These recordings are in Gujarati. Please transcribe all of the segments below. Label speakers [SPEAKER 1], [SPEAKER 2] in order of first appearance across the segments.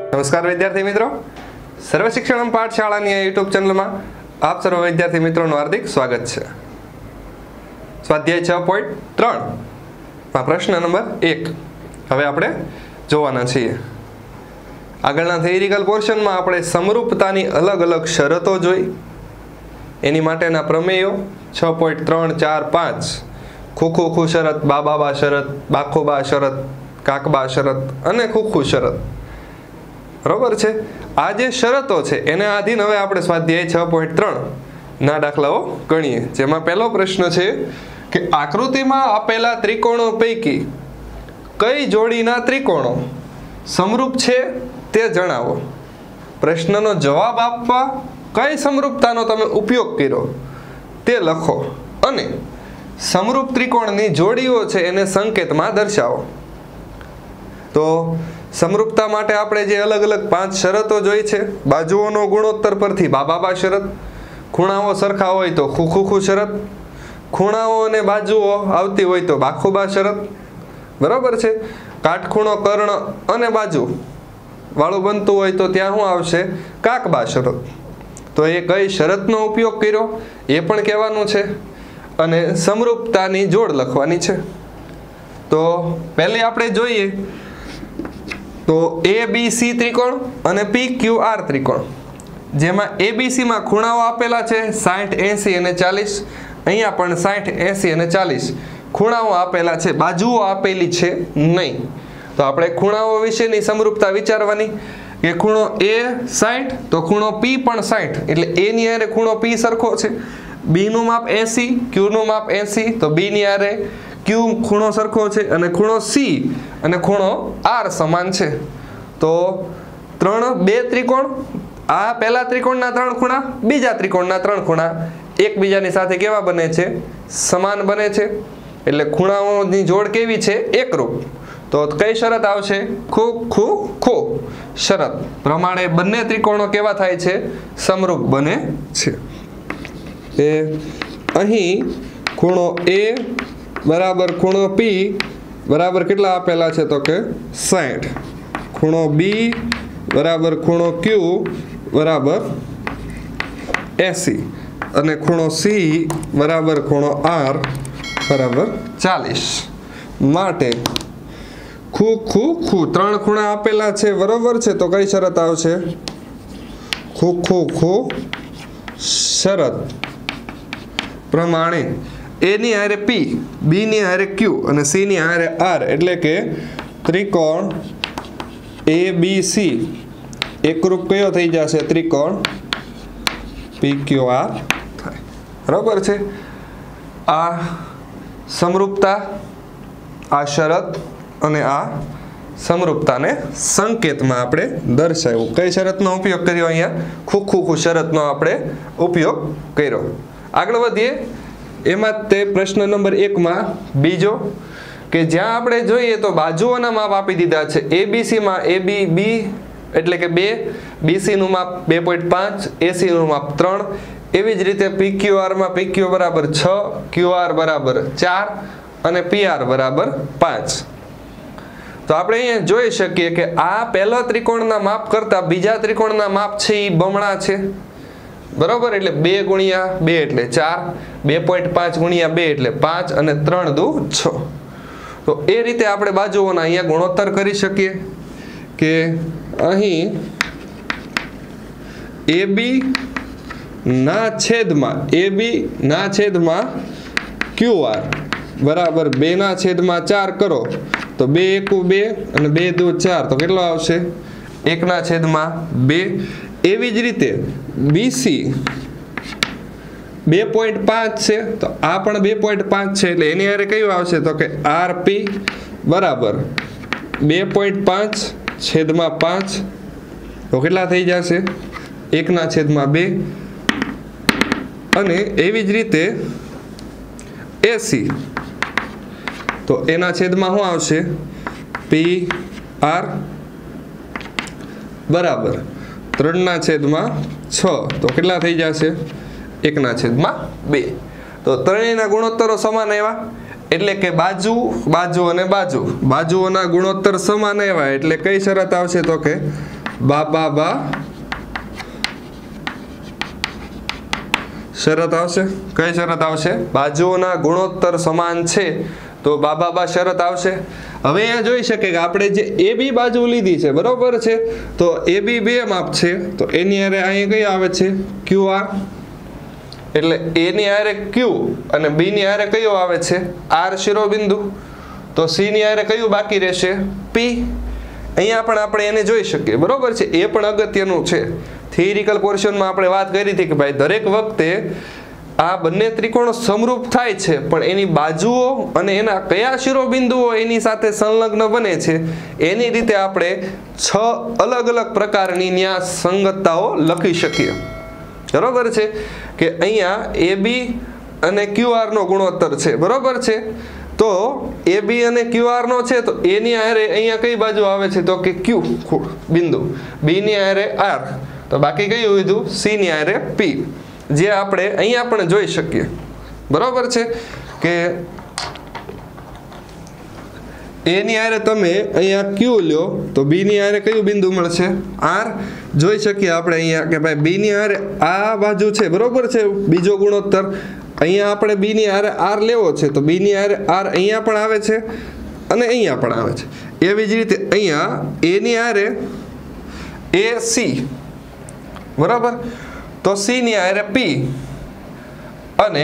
[SPEAKER 1] નમસ્કાર વિદ્યાર્થી મિત્રો, સર્વ શિક્ષણમ પાઠશાળાની આ યુટ્યુબ ચેનલમાં આપ સર્વ વિદ્યાર્થી મિત્રોનું હાર્દિક સ્વાગત છે. સ્વાધ્યાય 6.3 માં પ્રશ્ન નંબર 1 હવે આપણે જોવાના છીએ. આગળના થિયરિકલ પોર્શનમાં આપણે સમરૂપતાની અલગ અલગ શરતો જોઈ, એની માટેના પ્રમેયો 6.3, 4, 5 ખુખુ શરત, બાબા શરત, બાખોબા શરત, કાકબા શરત અને ખુખુ શરત. બરોબર છે. આ જે શરતો છે એને આધીન હવે આપણે સ્વાધ્યાય 6.3 ના દાખલાઓ ગણીએ. જેમાં પહેલો પ્રશ્ન છે કે આકૃતિમાં આપેલા ત્રિકોણો પૈકી કઈ જોડીના ત્રિકોણો સમરૂપ છે તે જણાવો. પ્રશ્નનો જવાબ આપવા કઈ સમરૂપતાનો તમે ઉપયોગ કર્યો તે લખો અને સમરૂપ ત્રિકોણની જોડીઓ છે એને સંકેતમાં દર્શાવો. તો સમરૂપતા માટે આપણે જે અલગ અલગ 5 શરતો જોઈ છે. બાજુઓનો ગુણોત્તર પરથી બાબા શરત, ખૂણાઓ સરખા હોય તો ખુખુ શરત, ખૂણાઓ અને બાજુઓ આવતી હોય તો બાખુબા શરત. બરાબર છે. કાટખૂણો, કર્ણ અને બાજુ વાળું બનતું હોય તો ત્યાં શું આવશે? કાકબા શરત. તો એ કઈ શરતનો ઉપયોગ કર્યો એ પણ કહેવાનું છે અને સમરૂપતાની જોડ લખવાની છે. તો પહેલી આપણે જોઈએ તો ABC ત્રિકોણ અને PQR ત્રિકોણ, જેમાં ABC માં ખૂણાઓ આપેલા છે 60, 80 અને 40. અહીંયા પણ 60, 80 અને 40 ખૂણાઓ આપેલા છે, બાજુઓ આપેલી છે નહીં. તો આપણે ખૂણાઓ વિશેની સમરૂપતા વિચારવાની કે ખૂણો A 60 તો ખૂણો P પણ 60, એટલે A ની હારે ખૂણો P સરખો છે. B નું માપ 80, Q નું માપ 80 તો B ની હારે Q ખૂણો સરખો છે અને ખૂણો C અને ખૂણો R સમાન છે. તો બે ત્રિકોણ, આ પહેલા ત્રિકોણના 3 ખૂણા, બીજા ત્રિકોણના 3 ખૂણા એકબીજાની સાથે કેવા બને છે? સમાન બને છે. એટલે ખૂણાઓની જોડ કેવી છે? એકરૂપ. તો કઈ શરત આવશે? ખુ શરત પ્રમાણે બંને ત્રિકોણો કેવા થાય છે? સમરૂપ બને છે. એ અહીં ખૂણો A બરાબર ખૂણો P બરાબર કેટલા આપેલા છે? તો કે 60. ખૂણો B બરાબર ખૂણો Q બરાબર 80 અને ખૂણો C બરાબર ખૂણો R બરાબર 40. માટે ખુ 3 ખૂણા આપેલા છે. બરોબર છે. તો કઈ શરત આવશે? ખુ શરત પ્રમાણે A ની હારે P, B ની હારે Q અને C ની હારે R, એટલે કે ત્રિકોણ ABC એકરૂપ કયો થઈ જશે? ત્રિકોણ PQR થાય. બરાબર છે. આ સમરૂપતા, આ શરત અને આ સમરૂપતાને સંકેતમાં આપણે દર્શાવ્યું. કઈ શરતનો ઉપયોગ કર્યો? અહીંયા ખુખુ શરતનો આપણે ઉપયોગ કર્યો. આગળ વધીએ. એમાં તે પ્રશ્ન નંબર 1 માં બીજો કે જ્યાં આપણે જોઈએ તો બાજુઓના માપ આપી દીધા છે. ABC માં AB એટલે કે 2, BC નું માપ 2.5, AC નું માપ 3. એવી જ રીતે PQR માં PQ બરાબર 6, QR બરાબર 4 અને PR બરાબર 5. તો આપણે અહીંયા જોઈ શકીએ કે આ પહેલા ત્રિકોણના માપ કરતા બીજા ત્રિકોણના માપ છે એ બમણા છે. બરોબર. એટલે 2 ગુણ્યા 2 એટલે 4, 2.5 ગુણ્યા 2 એટલે 5 અને 3 દુ 6. તો એ રીતે આપણે બાજુઓના અહીંયા ગુણોત્તર કરી શકીએ કે અહીં AB ના છેદમાં QR બરાબર 2/4 કરો તો 2 એકુ 2 અને 2 દુ 4 તો કેટલો આવશે? 1/2. એવી જ રીતે BC 2.5 છે તો આ પણ 2.5 છે, એટલે એની હારે કયું આવશે? તો કે RP બરાબર 2.5 છેદમાં 5 તો કેટલા થઈ જશે? 1/2. અને એવી જ રીતે AC તો એના છેદમાં શું આવશે? PR બરાબર 3/6 તો કેટલા થઈ જશે? 1/2. તો ત્રણેયના ગુણોત્તરો સમાન આવ્યા. એટલે કે બાજુ અને બાજુઓના ગુણોત્તર સમાન આવ્યા એટલે કઈ શરત આવશે? તો કે બા શરત આવશે. કઈ શરત આવશે? બાજુઓના ગુણોત્તર સમાન છે તો બા શરત આવશે. હવે અહીંયા જોઈ શકે કે આપણે જે AB બાજુ લીધી છે, બરોબર છે, તો AB બે માપ છે તો એની હારે અહીંયા કઈ આવે છે? QR. એટલે A ની હારે Q અને B ની હારે કયો આવે છે? R શિરોબિંદુ. તો C ની હારે કયું બાકી રહેશે? P. અહીંયા પણ આપણે એને જોઈ શકીએ, બરોબર છે. એ પણ અગત્યનું છે. થિયરિકલ પોર્શનમાં આપણે વાત કરી હતી કે ભાઈ દરેક વખતે આ બંને ત્રિકોણો સમરૂપ થાય છે પણ એની બાજુઓ અને એના કયા શિરોબિંદુઓ એની સાથે સંલગ્ન બને છે એની રીતે આપણે 6 અલગ અલગ પ્રકારની ન્યા સંગતતાઓ લખી શકીએ, બરોબર છે. કે અહીંયા AB અને QR નો ગુણોત્તર છે, બરોબર છે. તો AB અને QR નો છે તો A ની હારે અહીંયા કઈ બાજુ આવે છે? તો કે Q બિંદુ. B ની હારે R, તો બાકી કયું લીધું? C ની હારે P. જે આપણે અહીંયા પણ જોઈ શકીએ, બરોબર છે. કે A ની હારે તમે અહીંયા Q લ્યો તો B ની હારે કયું બિંદુ મળશે? R. જોઈ શકીએ આપણે અહીંયા કે ભાઈ B ની હારે આ બાજુ છે, બરોબર છે, બીજો ગુણોત્તર. અહીંયા આપણે B ની હારે R લેવો છે તો B ની હારે R અહીંયા પણ આવે છે અને અહીંયા પણ આવે છે. એવી જ રીતે અહીંયા A ની હારે AC, બરાબર, તો C ની હારે P અને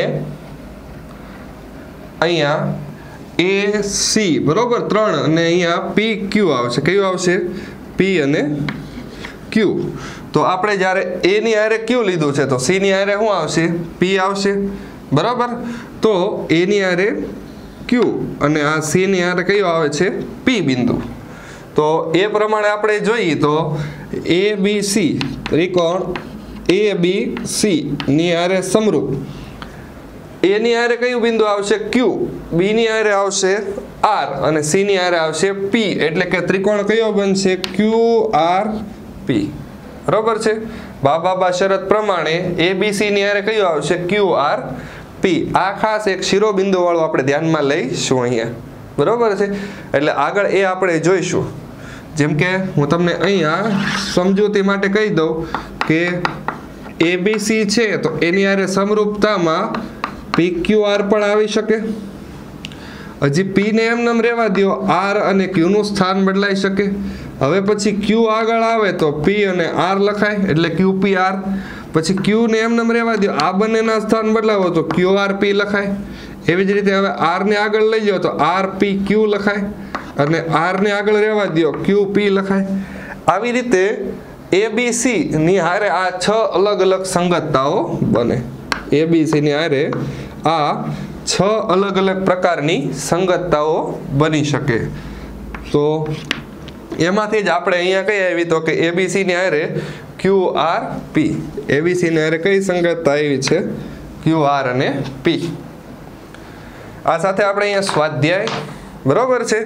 [SPEAKER 1] અહીંયા AC, બરોબર, 3 અને અહીંયા PQ આવશે. કયું આવશે? P અને Q. તો આપણે જ્યારે A ની હારે Q લીધું છે તો C ની હારે શું આવશે? P આવશે, બરાબર. તો A ની હારે Q અને આ C ની હારે કયો આવે છે? P બિંદુ. તો એ પ્રમાણે આપણે જોઈએ તો ABC ત્રિકોણ ABC ની હારે સમરૂપ. A ની હારે કયું બિંદુ આવશે? Q. B ની હારે આવશે R અને C ની હારે આવશે P. એટલે કે ત્રિકોણ કયો બનશે? QRP, બરોબર છે. બા શરત પ્રમાણે ABC ની હારે કયું આવશે? QRP. આ ખાસ એક શિરોબિંદુ વાળું આપણે ધ્યાનમાં લઈશું અહીંયા, બરોબર છે. એટલે આગળ એ આપણે જોઈશું. જેમ કે હું તમને અહીંયા સમજૂતી માટે કહી દઉં કે ABC છે તો એની હારે સમરૂપતામાં PQR પણ આવી શકે. હજી P ને એમનેમ રહેવા દો, R અને Q નું સ્થાન બદલાઈ શકે. હવે પછી Q આગળ આવે તો P અને R લખાય એટલે QPR. પછી Q ને એમનેમ રહેવા દો, આ બંનેના સ્થાન બદલાવો તો QRP લખાય. એવી જ રીતે હવે R ને આગળ લઈ જાઓ તો RPQ લખાય અને R ને આગળ રહેવા દો QP લખાય. આવી રીતે ABC ની હારે આ 6 અલગ અલગ સંગતતાઓ બને. ABC ની હારે આ 6 અલગ અલગ પ્રકારની સંગતતાઓ બની શકે. તો એમાંથી જ આપણે અહીંયા કઈ આવી તો કે ABC ની હારે QRP. ABC ની હારે કઈ સંગતતા આવી છે? QR અને P. આ સાથે આપણે અહીંયા સ્વાધ્યાય, બરોબર છે,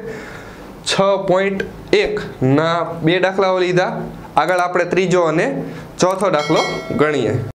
[SPEAKER 1] 6.1 ના 2 દાખલાઓ લીધા. આગળ આપણે ત્રીજો અને ચોથો દાખલો ગણીએ.